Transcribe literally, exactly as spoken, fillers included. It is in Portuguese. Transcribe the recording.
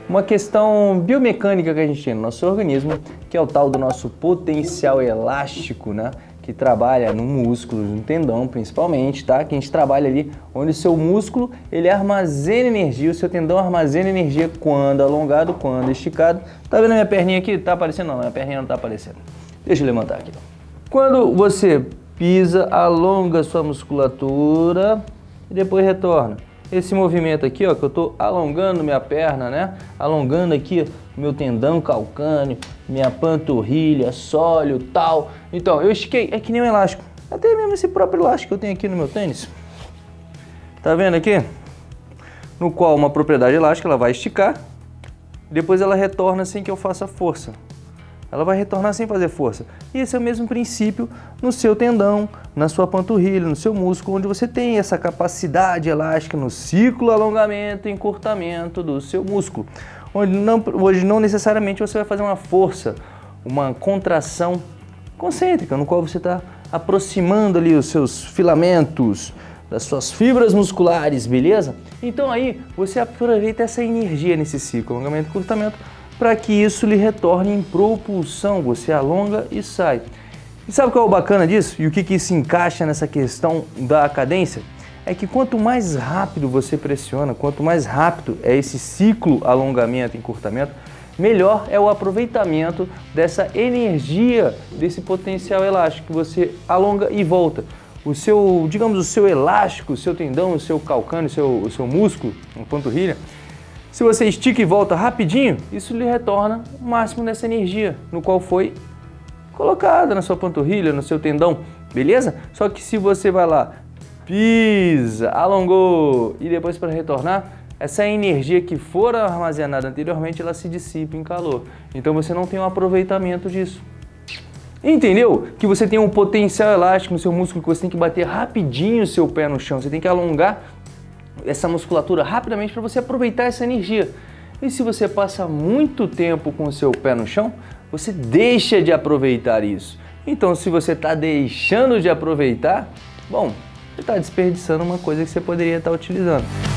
uma questão biomecânica que a gente tem no nosso organismo, que é o tal do nosso potencial elástico, né? Que trabalha no músculo, no tendão principalmente, tá? Que a gente trabalha ali onde o seu músculo, ele armazena energia, o seu tendão armazena energia quando alongado, quando esticado. Tá vendo a minha perninha aqui? Tá aparecendo? Não, minha perninha não tá aparecendo. Deixa eu levantar aqui. Quando você pisa, alonga a sua musculatura e depois retorna. Esse movimento aqui, ó, que eu tô alongando minha perna, né? Alongando aqui meu tendão calcâneo, minha panturrilha, sóleo, tal. Então, eu estiquei, é que nem um elástico. Até mesmo esse próprio elástico que eu tenho aqui no meu tênis. Tá vendo aqui? No qual uma propriedade elástica, ela vai esticar, depois ela retorna sem que eu faça força. Ela vai retornar sem fazer força. E esse é o mesmo princípio no seu tendão, na sua panturrilha, no seu músculo, onde você tem essa capacidade elástica no ciclo alongamento e encurtamento do seu músculo. Onde não, hoje não necessariamente você vai fazer uma força, uma contração concêntrica, no qual você está aproximando ali os seus filamentos, das suas fibras musculares, beleza? Então aí você aproveita essa energia nesse ciclo alongamento e encurtamento, para que isso lhe retorne em propulsão, você alonga e sai. E sabe qual é o bacana disso? E o que que se encaixa nessa questão da cadência? É que quanto mais rápido você pressiona, quanto mais rápido é esse ciclo alongamento e encurtamento, melhor é o aproveitamento dessa energia, desse potencial elástico que você alonga e volta. O seu, digamos, o seu elástico, o seu tendão, o seu calcâneo, o seu, o seu músculo, a panturrilha, se você estica e volta rapidinho, isso lhe retorna o máximo dessa energia, no qual foi colocada na sua panturrilha, no seu tendão, beleza? Só que se você vai lá, pisa, alongou e depois para retornar, essa energia que for armazenada anteriormente, ela se dissipa em calor. Então você não tem um aproveitamento disso. Entendeu? Que você tem um potencial elástico no seu músculo, que você tem que bater rapidinho o seu pé no chão, você tem que alongar essa musculatura rapidamente para você aproveitar essa energia. E se você passa muito tempo com o seu pé no chão, você deixa de aproveitar isso. Então, se você está deixando de aproveitar, bom, você está desperdiçando uma coisa que você poderia estar utilizando.